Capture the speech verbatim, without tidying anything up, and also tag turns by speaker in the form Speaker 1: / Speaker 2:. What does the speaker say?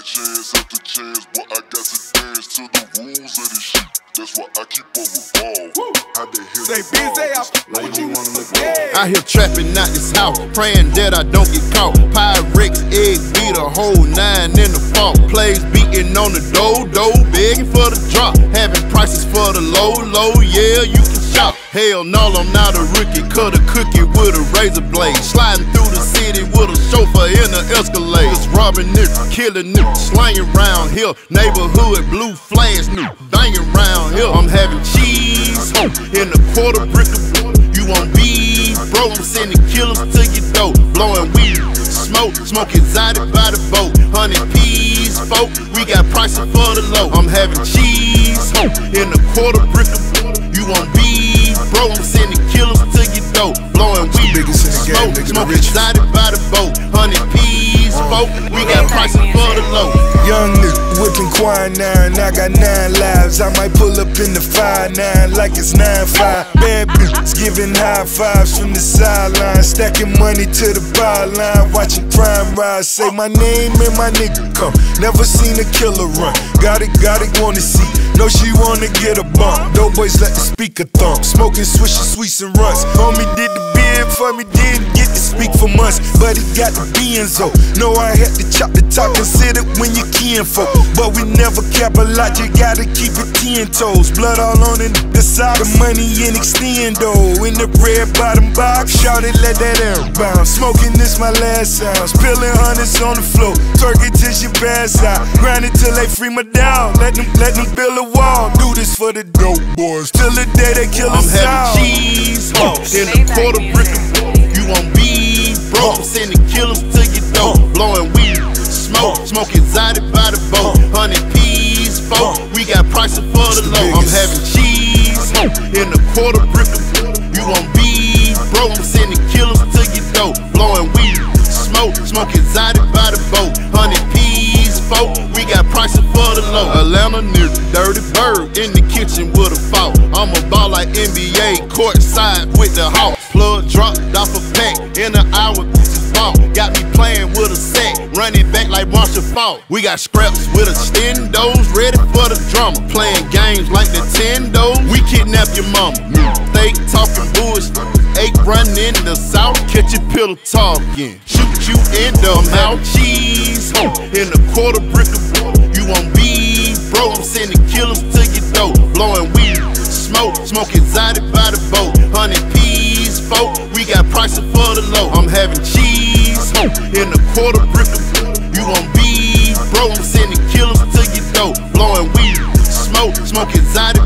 Speaker 1: chance after chance, but I got to dance to the rules of this shit. That's why I keep on revolving. How they hear
Speaker 2: Say
Speaker 1: the
Speaker 2: busy
Speaker 1: balls,
Speaker 2: up.
Speaker 1: like you wanna look
Speaker 2: Yeah.
Speaker 3: I hear trapping out this house, praying that I don't get caught. Pyrex, egg beat a whole nine in the fall. Plays beating on the door, door, begging for the drop. Having prices for the low, low, yeah, you can shop. Hell no, I'm not a rookie. Cut a cookie with a razor blade. Sliding through the city with a chauffeur in an Escalade. It's robbing niggas, killing niggas, slanging round here. Neighborhood blue flash, new banging round here. I'm having cheese ho, in a quarter brick of you want beef, bro. I'm sending killers to your door, blowing weed, smoke, smoking exotic by the boat. Hundred peas, folk, we got prices for the low. I'm having cheese ho, in a quarter brick of you want beef, bro. I'm sending killers to your door, blowing weed, smoke, smoking exotic by the boat. Hundred peas, folk, we got prices for the low.
Speaker 4: Young nigga whipping quinine, I got nine lives. I might pull up in the five nine like it's nine five. Bad bitches giving high fives from the sideline, stacking money to the byline, watching crime rise. Say my name and my nigga come. Never seen a killer run. Got it, got it, wanna see. Know she wanna get a bump. Dope boys let the speaker thump. Smoking swishes, sweets and runs. Homie did the bid for me, didn't get to speak for months, but he got the Benzo. Know I had to chop the top, consider when you kinfolk. But we never cap a lot, you gotta keep it ten toes. Blood all on the nigga side, the money in extendo. In the red bottom box, shout it, let that air bounce. Smoking this my last sound, spilling hundreds on the floor. Twerk it till she pass out, grind it till they free my down. Let them, let them build a wall, do this for the dope boys. Till the day they kill us
Speaker 3: I'm
Speaker 4: out.
Speaker 3: having cheese ho, in a quarter brick of you want beef, bro. I'm sending killers to your door, blowing weed, smoke, smoke exotic by the boat. Hundred peas, folk, we got prices for the low. I'm having cheese ho, in a quarter brick of you want beef, bro. I'm sending killers to your door, blowing weed, smoke, smoke exotic by the boat. Hundred peas, folk, we got prices for the low. Atlanta nigga, dirty bird in the kitchen with a fork. I'm a ball like N B A, courtside with the Hawks. Plug dropped off a pack in an hour. Got me playing with a sack, running back like Marshall Falk. We got scraps with extendos, ready for the drama. Playing games like Nintendo, we kidnap your mama. Fake talking bullshit, eight running in the south, catch your pillow talking. Shoot you in the mouth, cheese ho, in a quarter brick of you want beef, bro. I'm sending killers to your door, blowing weed, smoke, smoke exotic by the boat. Hundred peas, folk, we got prices for the low. I'm having cheese ho, in a quarter brick of you want beef, bro. I'm sending killers to your door, blowing weed, smoke, smoke exotic